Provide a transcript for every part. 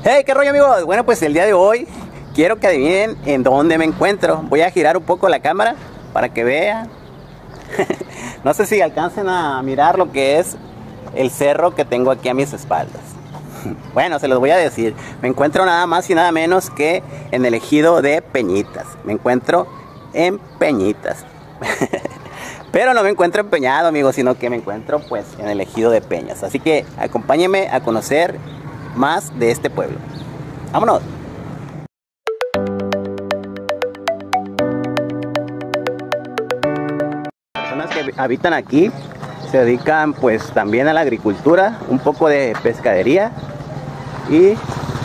Hey, qué rollo, amigos. Bueno, pues el día de hoy quiero que adivinen en dónde me encuentro. Voy a girar un poco la cámara para que vean. No sé si alcancen a mirar lo que es el cerro que tengo aquí a mis espaldas. Bueno, se los voy a decir. Me encuentro nada más y nada menos que en el ejido de Peñitas. Me encuentro en Peñitas. Pero no me encuentro empeñado, amigos, sino que me encuentro pues en el ejido de Peñas. Así que acompáñenme a conocer más de este pueblo. ¡Vámonos! Las personas que habitan aquí se dedican pues también a la agricultura, un poco de pescadería y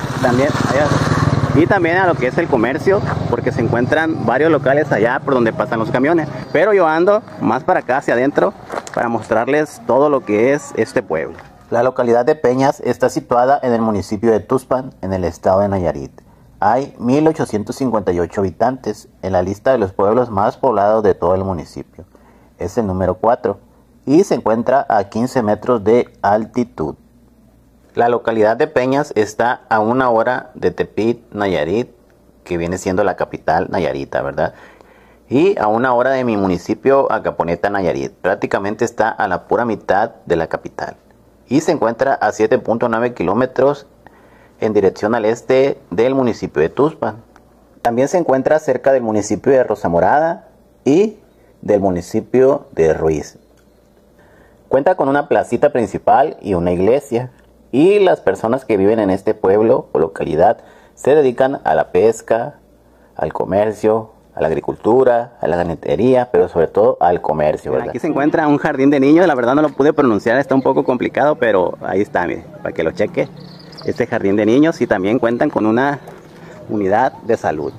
también a lo que es el comercio, porque se encuentran varios locales allá por donde pasan los camiones. Pero yo ando más para acá hacia adentro para mostrarles todo lo que es este pueblo. La localidad de Peñas está situada en el municipio de Tuxpan, en el estado de Nayarit. Hay 1,858 habitantes en la lista de los pueblos más poblados de todo el municipio. Es el número 4 y se encuentra a 15 metros de altitud. La localidad de Peñas está a 1 hora de Tepic, Nayarit, que viene siendo la capital nayarita, ¿verdad? Y a 1 hora de mi municipio, Acaponeta, Nayarit. Prácticamente está a la pura mitad de la capital. Y se encuentra a 7.9 kilómetros en dirección al este del municipio de Tuxpan. También se encuentra cerca del municipio de Rosamorada y del municipio de Ruiz. Cuenta con una placita principal y una iglesia. Y las personas que viven en este pueblo o localidad se dedican a la pesca, al comercio, a la agricultura, a la ganadería, pero sobre todo al comercio, ¿verdad? Aquí se encuentra un jardín de niños. La verdad no lo pude pronunciar, está un poco complicado, pero ahí está, mire, para que lo cheque. Este jardín de niños, y también cuentan con una unidad de salud.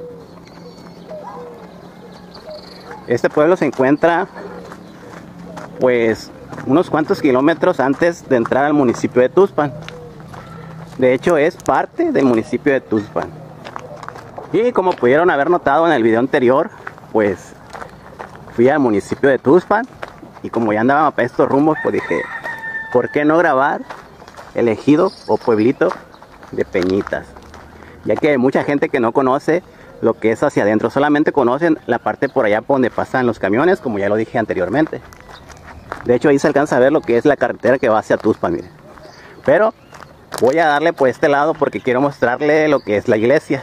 Este pueblo se encuentra pues unos cuantos kilómetros antes de entrar al municipio de Tuxpan. De hecho es parte del municipio de Tuxpan. Y como pudieron haber notado en el video anterior, pues fui al municipio de Tuxpan. Y como ya andaba para estos rumbos, pues dije, ¿por qué no grabar el ejido o pueblito de Peñitas? Ya que hay mucha gente que no conoce lo que es hacia adentro. Solamente conocen la parte por allá por donde pasan los camiones, como ya lo dije anteriormente. De hecho ahí se alcanza a ver lo que es la carretera que va hacia Tuxpan, miren. Pero voy a darle por este lado porque quiero mostrarle lo que es la iglesia.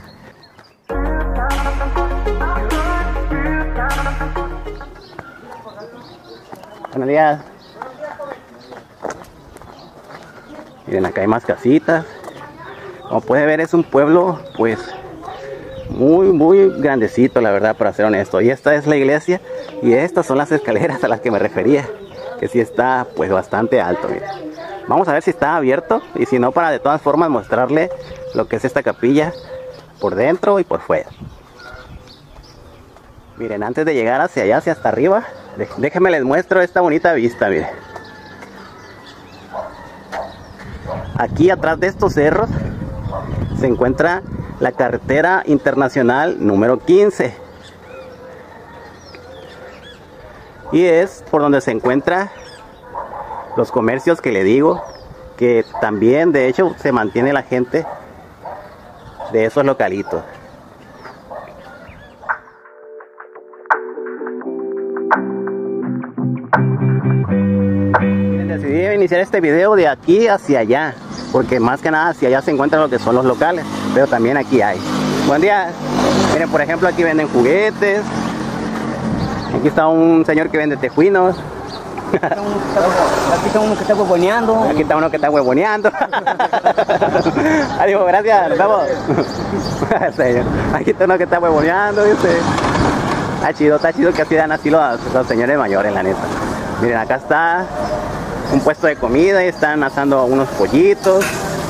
Buenos días. Miren, acá hay más casitas. Como pueden ver, es un pueblo pues muy grandecito, la verdad, para ser honesto. Y esta es la iglesia y estas son las escaleras a las que me refería, que sí está pues bastante alto. Miren. Vamos a ver si está abierto y si no, para de todas formas mostrarle lo que es esta capilla por dentro y por fuera. Miren, antes de llegar hacia allá, hacia hasta arriba, déjenme les muestro esta bonita vista. Miren, aquí atrás de estos cerros se encuentra la carretera internacional número 15. Y es por donde se encuentran los comercios que le digo, que también de hecho se mantiene la gente de esos localitos. Decidí iniciar este video de aquí hacia allá, porque más que nada hacia allá se encuentran lo que son los locales, pero también aquí hay. Buen día. Miren, por ejemplo, aquí venden juguetes. Aquí está un señor que vende tejuinos. Aquí está uno que está huevoneando. Aquí está uno que está huevoneando. Adiós, gracias, nos vemos. Aquí está uno que está huevoneando, ¿viste? Está chido que así dan así los señores mayores, la neta. Miren, acá está un puesto de comida y están asando unos pollitos.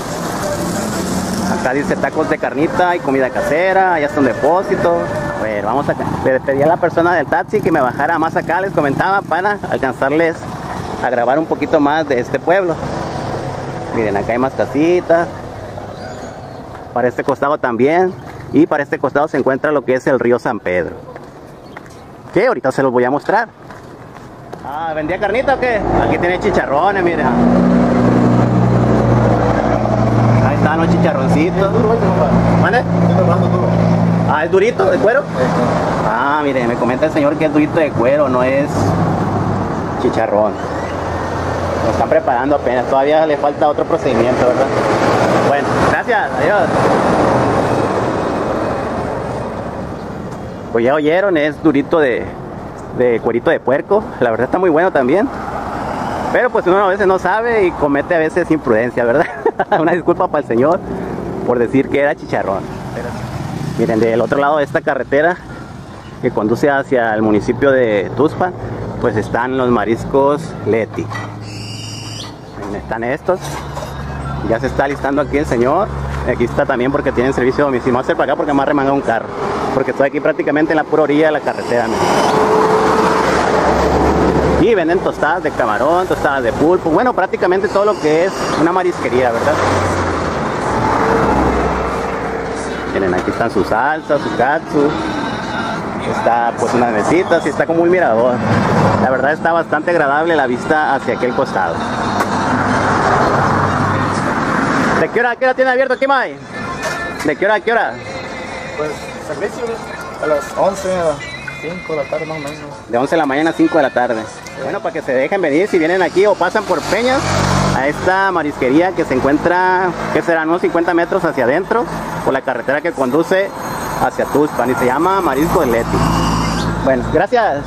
Acá dice tacos de carnita y comida casera. Allá está un depósito. Bueno, vamos acá. Le pedí a la persona del taxi que me bajara más acá, les comentaba, para alcanzarles a grabar un poquito más de este pueblo. Miren, acá hay más casitas. Para este costado también. Y para este costado se encuentra lo que es el río San Pedro, que ahorita se los voy a mostrar. Ah, ¿vendía carnita o qué? Aquí tiene chicharrones, miren. Ahí está. están los chicharroncitos. ¿Mande? Ah, ¿es durito, de cuero? Ah, mire, me comenta el señor que es durito de cuero, no es chicharrón. Lo están preparando apenas, todavía le falta otro procedimiento, ¿verdad? Bueno, gracias, adiós. Pues ya oyeron, es durito de cuerito de puerco. La verdad está muy bueno también. Pero pues uno a veces no sabe y comete a veces imprudencia, ¿verdad? Una disculpa para el señor por decir que era chicharrón. Miren, del otro lado de esta carretera que conduce hacia el municipio de Tuxpan, pues están los mariscos Leti. Miren, están estos. Ya se está listando aquí el señor. Aquí está también porque tienen servicio de domicilio. Vamos a hacer para acá porque me ha remangado un carro. Porque estoy aquí prácticamente en la pura orilla de la carretera. Miren. Y venden tostadas de camarón, tostadas de pulpo. Bueno, prácticamente todo lo que es una marisquería, ¿verdad? Miren, aquí están sus salsas, su katsu. Está pues unas mesitas y está como un mirador. La verdad está bastante agradable la vista hacia aquel costado. ¿De qué hora tiene abierto aquí, May? ¿De qué hora a qué hora? Pues servicio a las 11, a las 5 de la tarde más o menos. De 11 de la mañana a 5 de la tarde. Bueno, para que se dejen venir, si vienen aquí o pasan por Peñas, a esta marisquería que se encuentra, que serán unos 50 metros hacia adentro, por la carretera que conduce hacia Tuxpan, y se llama Marisco Leti. Bueno, gracias.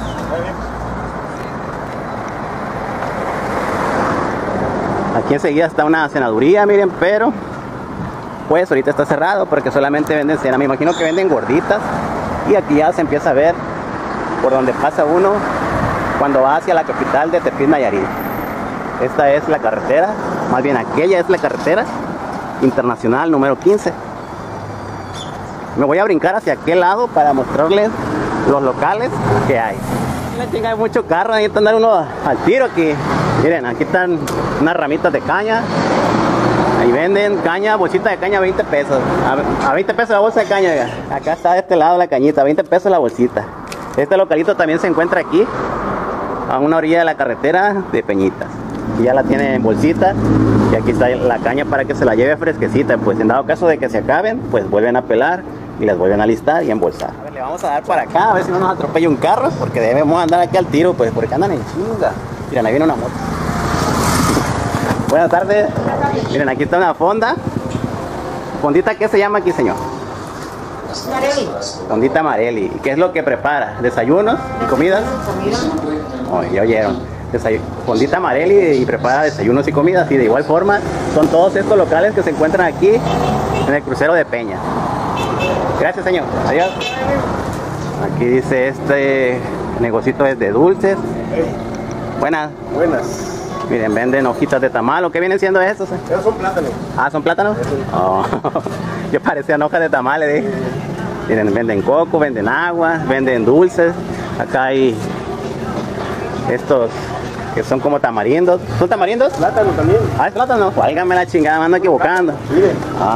Aquí enseguida está una cenaduría, miren, pero pues ahorita está cerrado porque solamente venden cena. Me imagino que venden gorditas, y aquí ya se empieza a ver por donde pasa uno cuando va hacia la capital de Tepic, Nayarit. Esta es la carretera, más bien aquella es la carretera internacional número 15. Me voy a brincar hacia aquel lado para mostrarles los locales que hay. La chinga, hay mucho carro, ahí está andando uno al tiro aquí. Miren, aquí están unas ramitas de caña. Ahí venden caña, bolsita de caña, 20 pesos. A 20 pesos la bolsa de caña, oiga. Acá está de este lado la cañita, 20 pesos la bolsita. Este localito también se encuentra aquí, a una orilla de la carretera de Peñitas. Y ya la tiene en bolsita, y aquí está la caña para que se la lleve fresquecita. Pues en dado caso de que se acaben, pues vuelven a pelar y las vuelven a listar y embolsar. A ver, le vamos a dar para acá, a ver si no nos atropella un carro, porque debemos andar aquí al tiro, pues porque andan en chinga. Miren, ahí viene una moto. Buenas tardes. Miren, aquí está una fonda. ¿Fondita qué se llama aquí, señor? Mareli. Fondita Mareli. ¿Qué es lo que prepara? ¿Desayunos y comidas? Oh, ya oyeron. Fondita Mareli y prepara desayunos y comidas. Y de igual forma son todos estos locales que se encuentran aquí en el crucero de Peña. Gracias, señor. Adiós. Aquí dice este negocito es de dulces. Buenas. Buenas. Miren, venden hojitas de tamal. ¿Qué vienen siendo estos? Esos son plátanos. Ah, ¿son plátanos? Oh, yo parecían hojas de tamales. Miren, venden coco, venden agua, venden dulces. Acá hay estos que son como tamarindos. ¿Son tamarindos? Plátano también. Ah, es plátano. Válgame la chingada, me ando equivocando. Miren.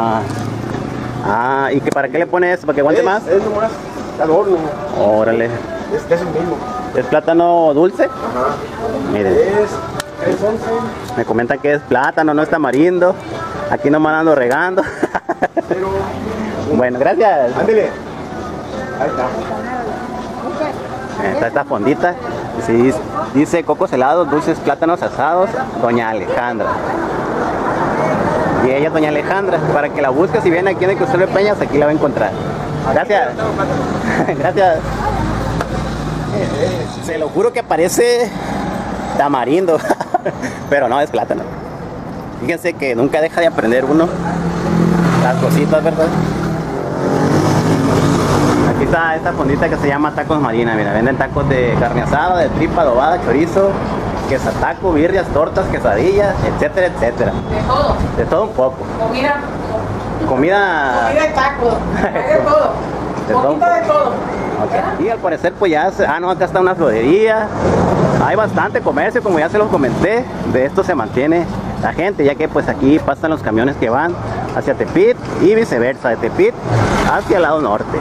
¿Y que para qué le pone eso? ¿Para que aguante más? Es nomás al horno. Órale. Es el mismo. ¿Es plátano dulce? Ajá. Miren. Es 11. Me comentan que es plátano, no es tamarindo. Aquí nomás ando regando. Pero. Bueno, gracias. Ándele. Ahí está. Está esta fondita. Sí, dice cocos helados, dulces plátanos asados, Doña Alejandra. Y ella es Doña Alejandra. Para que la busques, si viene aquí en el crucero de Peñas, aquí la va a encontrar. Gracias. Gracias. Se lo juro que parece tamarindo, pero no, es plátano. Fíjense que nunca deja de aprender uno las cositas, ¿verdad? Aquí está esta fondita que se llama Tacos Marina. Mira, venden tacos de carne asada, de tripa, adobada, chorizo, quesataco, birrias, tortas, quesadillas, etcétera, etcétera. De todo. De todo un poco. Comida. Comida. Comida de taco. Hay de todo. De todo. Poquito de todo. Okay. Y al parecer pues ya no, acá está una florería. Hay bastante comercio, como ya se los comenté. De esto se mantiene la gente, ya que pues aquí pasan los camiones que van hacia Tepic y viceversa, de Tepic hacia el lado norte.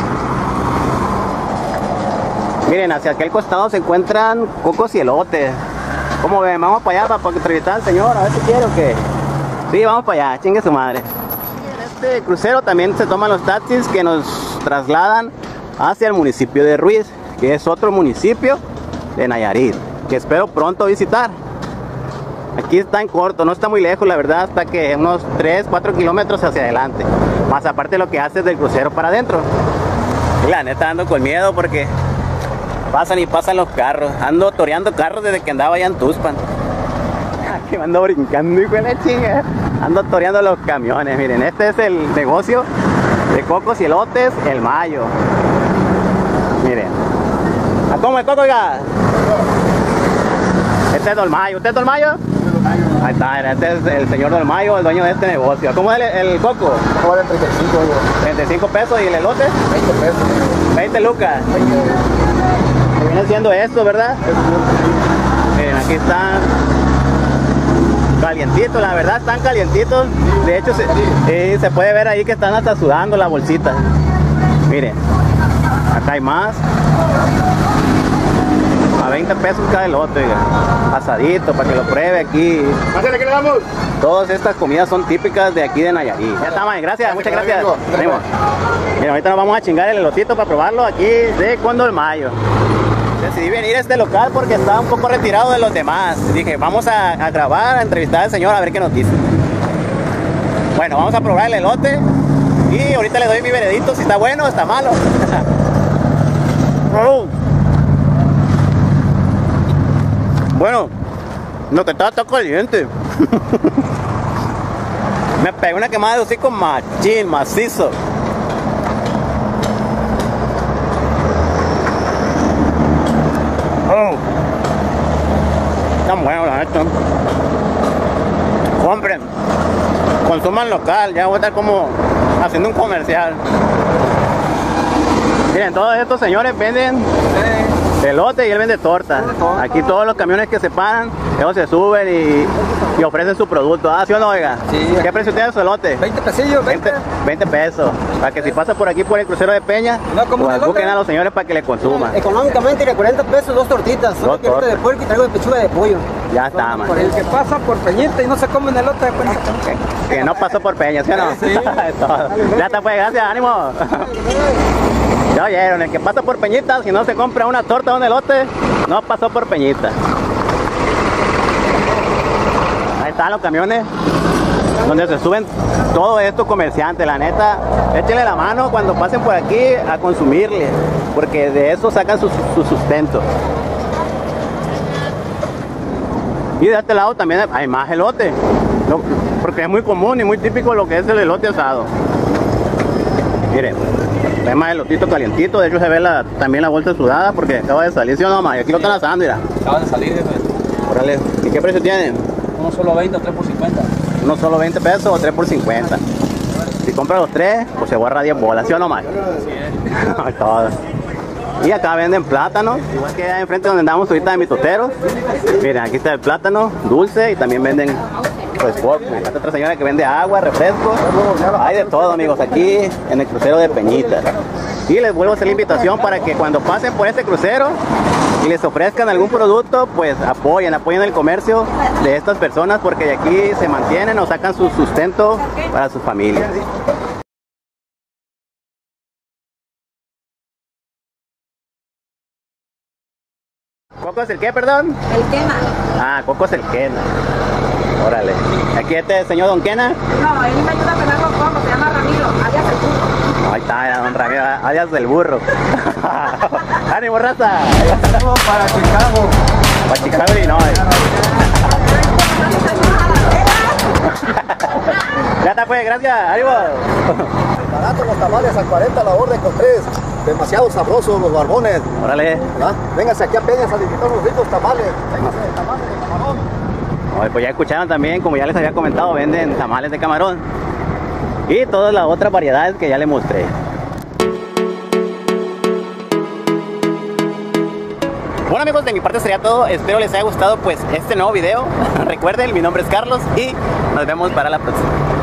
Miren, hacia aquel costado se encuentran cocos y elotes. ¿Cómo ven? Vamos para allá para entrevistar al señor, a ver si quiere o qué. Sí, vamos para allá, chingue su madre. este crucero también se toman los taxis que nos trasladan hacia el municipio de Ruiz, que es otro municipio de Nayarit, que espero pronto visitar. Aquí está en corto, no está muy lejos, la verdad, hasta que unos 3-4 kilómetros hacia adelante. Más aparte lo que hace del crucero para adentro. Y la neta ando con miedo porque pasan y pasan los carros. Ando toreando carros desde que andaba allá en Tuxpan. Aquí me ando brincando, hijo de la chinga. Ando toreando los camiones. Miren, este es el negocio de cocos y elotes, el Mayo. Miren. ¿A cómo el coco, oiga? Este es Don Mayo. ¿Usted es Don Mayo? Ahí está, este es el señor Don Mayo, el dueño de este negocio. ¿Cómo es el coco? Vale 35, oiga. 35 pesos. ¿Y el elote? 20 pesos. 20 lucas. Que viene siendo esto, ¿verdad? Miren, aquí están calientitos, la verdad están calientitos. De hecho, se puede ver ahí que están hasta sudando la bolsita. Miren, acá hay más. A 20 pesos cada elote, oiga. Asadito, para que lo pruebe aquí. ¿Pásale, qué le damos? Todas estas comidas son típicas de aquí de Nayarit. Ya está, man. Gracias, muchas gracias. Venimos. Mira, ahorita nos vamos a chingar el elotito para probarlo aquí de Condo del Mayo. Decidí venir a este local porque estaba un poco retirado de los demás. Dije, vamos a grabar, a entrevistar al señor a ver qué nos dice. Bueno, vamos a probar el elote y ahorita le doy mi veredicto si está bueno o está malo. Bueno, lo que está caliente. Me pegué una quemada de hocico machín, macizo. Está bueno, la neta. Compren, consuman local. Ya voy a estar como haciendo un comercial. Miren, todos estos señores venden elote y él vende torta. Aquí todos los camiones que se paran, ellos se suben y ofrecen su producto. ¿Sí o no, oiga? Sí. ¿Qué precio tiene su elote? 20 pesillos, 20 pesos. Para que si pasa por aquí por el crucero de Peña, No, como pues un elote. busquen a los señores para que le consuman. Económicamente, de 40 pesos, 2 tortitas. Dos Solo que tortas. de puerco y traigo de pechuga de pollo. Ya está, man. El que pasa por Peñita y no se come un elote de cuenta. Que no pasó por Peña, ¿sí o no? Sí. Todo. Ya está, pues, gracias, ánimo. Ya oyeron, el que pasa por Peñita, si no se compra una torta o un elote, no pasó por Peñita. Ahí están los camiones donde se suben todos estos comerciantes. La neta, échenle la mano cuando pasen por aquí a consumirle, porque de eso sacan su sustento. Y de este lado también hay más elote, porque es muy común y muy típico lo que es el elote asado. Miren, hay más elotito calientito. De hecho se ve también la bolsa sudada porque acaba de salir, ¿sí o no, ma? Y aquí lo están asando, mira. Acaba de salir, jefe. Órale. ¿Y qué precio tienen? Uno solo 20 o 3 por 50. Uno solo 20 pesos o 3 por 50. Si compra los 3, pues se borra 10 bolas, ¿sí o no, ma? Todo. Y acá venden plátanos, igual que allá enfrente donde andamos ahorita de mitoteros. Miren, aquí está el plátano dulce y también venden pues poco. Esta otra señora que vende agua, refrescos. Hay de todo, amigos, aquí en el crucero de Peñitas. Y les vuelvo a hacer la invitación para que cuando pasen por este crucero y les ofrezcan algún producto, pues apoyen el comercio de estas personas, porque de aquí se mantienen o sacan su sustento para sus familias. ¿Coco es el qué, perdón? El quema. Ah, Coco es el Quena. Órale. Aquí este señor Don Quena. No, él me ayuda a pelar los cocos, se llama Ramiro, alias el burro. Ahí está, era Don Ramiro, alias del burro. ¡Ánimo, raza! Vamos para Chicago. Para Chicago, Illinois. Ya está, pues, gracias. ¡Ánimo! Baratos los tamales a 40 la orden con 3. Demasiado sabrosos los barbones. Órale. ¿Ah? Véngase aquí a Peñas a disfrutar unos ricos tamales. Véngase tamales de camarón. Oye, pues ya escucharon también, como ya les había comentado, venden tamales de camarón. Y todas las otras variedades que ya les mostré. Bueno, amigos, de mi parte sería todo. Espero les haya gustado pues este nuevo video. Recuerden, mi nombre es Carlos y nos vemos para la próxima.